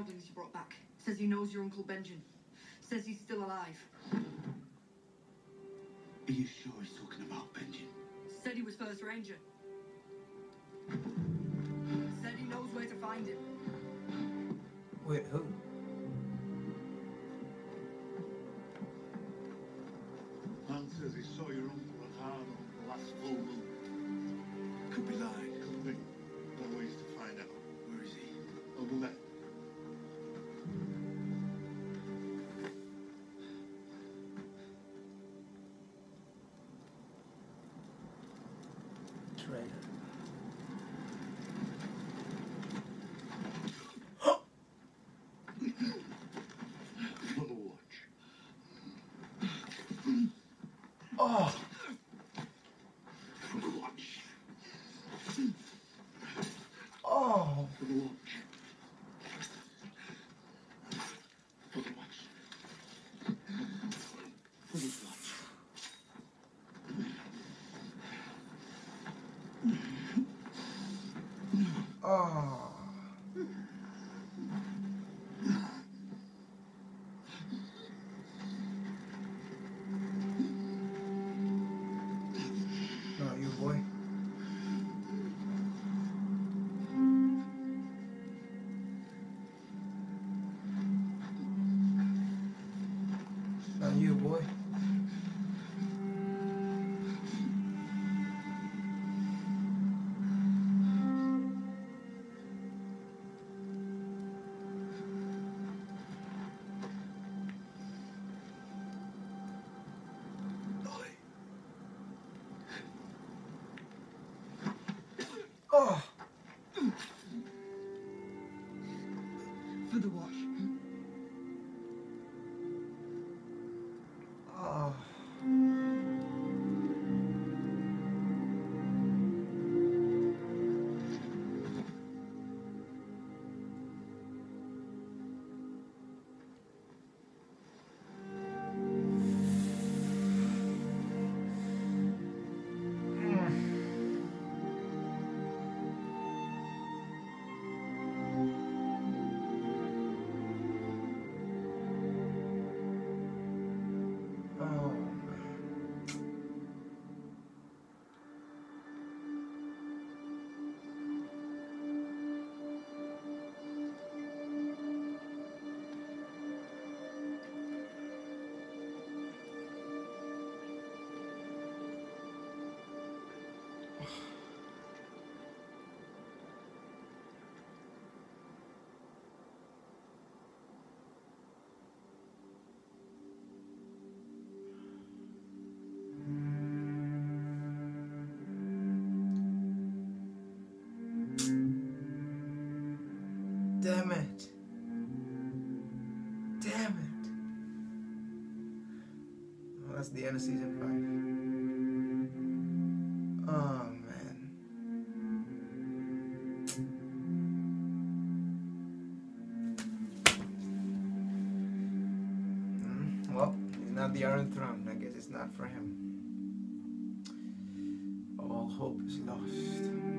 foundlings you brought back. Says he knows your Uncle Benjen. Says he's still alive. Are you sure he's talking about Benjen? Said he was first ranger. Said he knows where to find him. Wait, who? Man says he saw your uncle at Harlem the last full moon. Could be lying. Could be. No ways to find out. Where is he? Over there. Traitor. For the watch. Oh! For the watch. Oh! For the watch. For the watch. For the watch. Oh! Not you, boy. Not you, boy. Oh! For the watch. Oh! Damn it. Damn it. Well, that's the end of season 5. Oh, man. Well, he's not the Iron Throne. I guess it's not for him. All hope is lost.